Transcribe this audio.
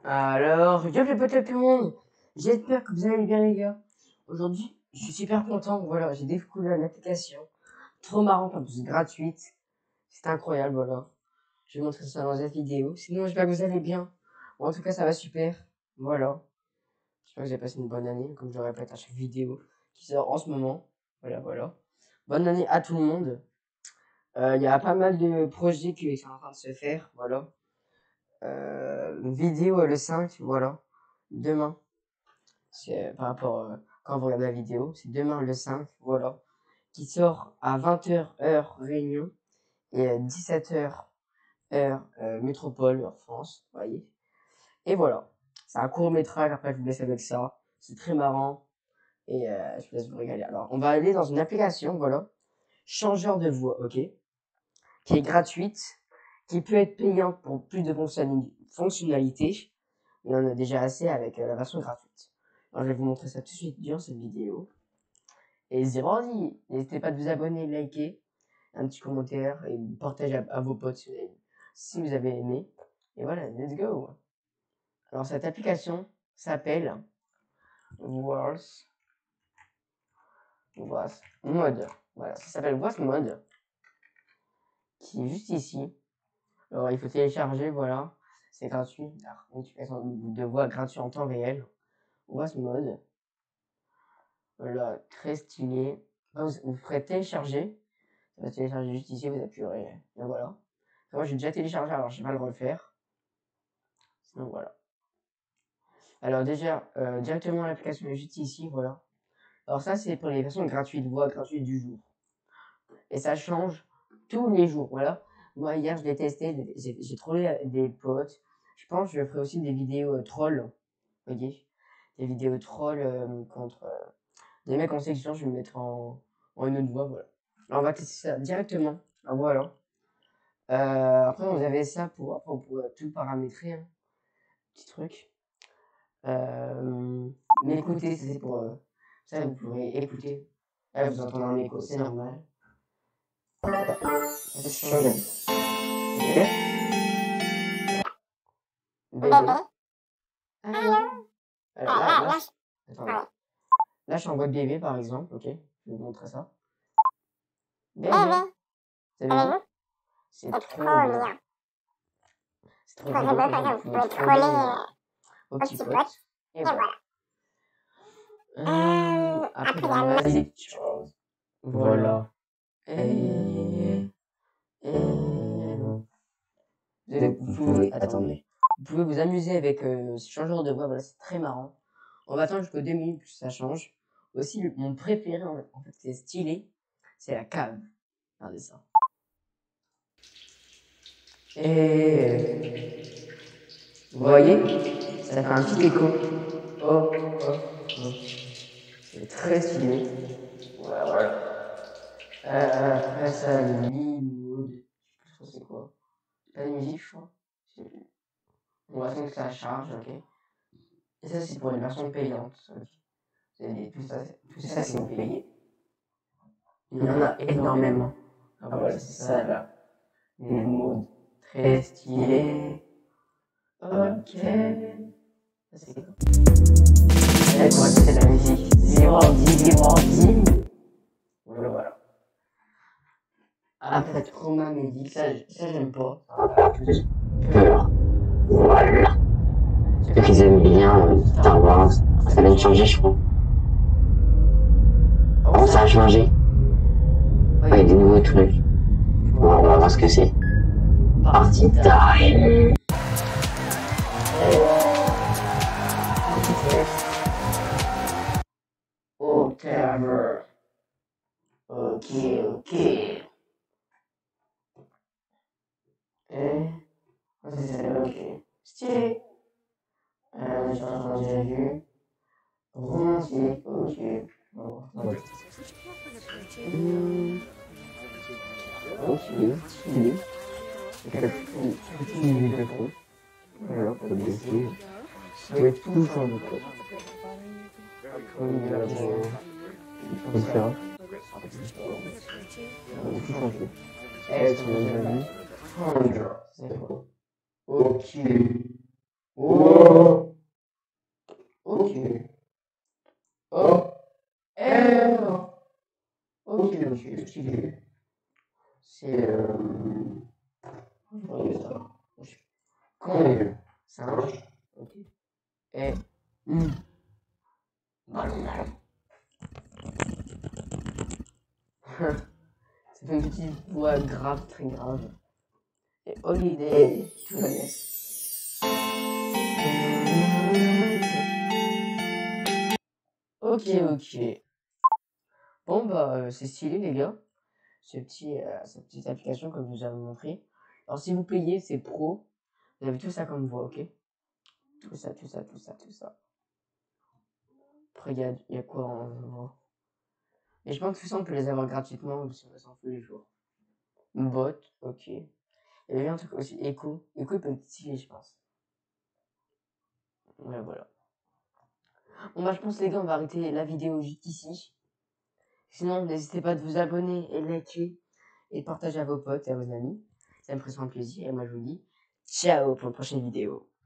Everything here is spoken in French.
Alors, yo les potes tout le monde, j'espère que vous allez bien les gars. Aujourd'hui, je suis super content, voilà, j'ai découvert une application trop marrante, en plus gratuite. C'est incroyable, voilà. Je vais montrer ça dans cette vidéo. Sinon, j'espère que vous allez bien. Bon, en tout cas, ça va super, voilà. J'espère que vous avez passé une bonne année, comme je le répète à chaque vidéo qui sort en ce moment. Voilà, voilà. Bonne année à tout le monde. Il y a pas mal de projets qui sont en train de se faire, voilà. Vidéo le 5, voilà. Demain. C'est par rapport quand vous regardez la vidéo, c'est demain le 5, voilà, qui sort à 20h heure Réunion et 17h heure Métropole, heure France, vous voyez. Et voilà, c'est un court métrage, après je vous laisse avec ça, c'est très marrant et je vous laisse vous régaler. Alors on va aller dans une application, voilà, changeur de voix, ok, qui est gratuite, qui peut être payante pour plus de fonctionnalités, mais on en a déjà assez avec la version gratuite. Alors je vais vous montrer ça tout de suite durant cette vidéo. Et c'est grandi. N'hésitez pas de vous abonner, liker, un petit commentaire et partager à vos potes si vous avez aimé. Et voilà, let's go. Alors cette application s'appelle Voice Mode. Voilà, ça s'appelle Voice Mode, qui est juste ici. Alors il faut télécharger, voilà, c'est gratuit. Une application de voix gratuite en temps réel. Voice Mode. Voilà, très stylé. Vous ferez télécharger. Ça va télécharger juste ici, vous appuierez. Et voilà. Moi j'ai déjà téléchargé, alors je vais pas le refaire. Sinon voilà. Alors déjà, directement l'application est juste ici, voilà. Alors ça c'est pour les versions gratuites, voix gratuites du jour. Et ça change tous les jours, voilà. Moi hier je l'ai testé, j'ai trouvé des potes. Je pense que je ferai aussi des vidéos trolls, vous voyez. Des vidéos trolls contre des mecs en sélection, je vais me mettre en une autre voix, voilà. Alors on va tester ça directement. Alors voilà. Après vous avez ça pour tout paramétrer, hein. Petit truc. Mais écoutez, c'est pour ça, vous pourrez écouter. Là, vous entendez un écho, c'est normal. Ça change. Ok. Bébé. Alors là, attendez. Là, je suis en mode bébé, par exemple, ok. Je vais vous montrer ça. Bébé. Vous avez vu? C'est trop bien. C'est trop bien. Vous pouvez troller vos petits potes. Et voilà. Après, il y a la musique. Voilà. Vous pouvez, attendez. Vous pouvez vous amuser avec ce changeur de voix, voilà, c'est très marrant. On va attendre jusqu'aux 2 minutes que ça change. Aussi, mon préféré, en fait, c'est stylé, c'est la cave. Regardez ça. Et vous voyez, ça fait un petit écho. Oh, oh, oh. C'est très stylé. Voilà, voilà. Après ça, le mood. Je sais pas c'est quoi. C'est pas de musique, je crois. On va attendre que ça charge, ok. Et ça, c'est pour une version payante. Okay. Tout ça c'est vous payez. Il y en a énormément. Ah voilà, c'est ça là. Le mode très stylé. Ok. Ça c'est quoi? Et pour écouter la musique, 0 Voilà, voilà. Après, trauma médic, ça j'aime pas. Peur. Voilà. Ceux qui aiment bien Star Wars, ça vient de changer, je crois. Oh, ça a changé. Oh, il y a des nouveaux trucs. Bon, on va voir ce que c'est. Party time. Whatever. Ok, ok. C'est ça, ok. Stylé. J'ai déjà vu. Romantique, ok. Ok, stylé. Petit microphone. Voilà, pour le baisser. Ça va être tout sur le micro. Comme ça. On va tout changer. Est-ce qu'on a déjà vu? C'est quoi? Ok. Wow. Ok. Oh. Non. Ok, stylé. C'est comment on dit ça? Comment on dit? Singe. Ok. Et ballon. Ça fait une petite voix grave, très grave. Et holiday to the nest. Ok. Bon bah c'est stylé les gars. Cette petite application que je vous avais montré. Alors si vous payez, c'est pro. Vous avez tout ça comme voix, ok? Tout ça. Après il y a quoi en voix? Et je pense que tout ça on peut les avoir gratuitement si on les en tous les jours. Bot, ok. Et il y a un truc aussi, Echo. Echo il peut être stylé je pense. Ouais, voilà. Bon bah je pense les gars on va arrêter la vidéo juste ici. Sinon n'hésitez pas à vous abonner et liker et partager à vos potes et à vos amis. Ça me ferait un plaisir et moi je vous dis ciao pour une prochaine vidéo.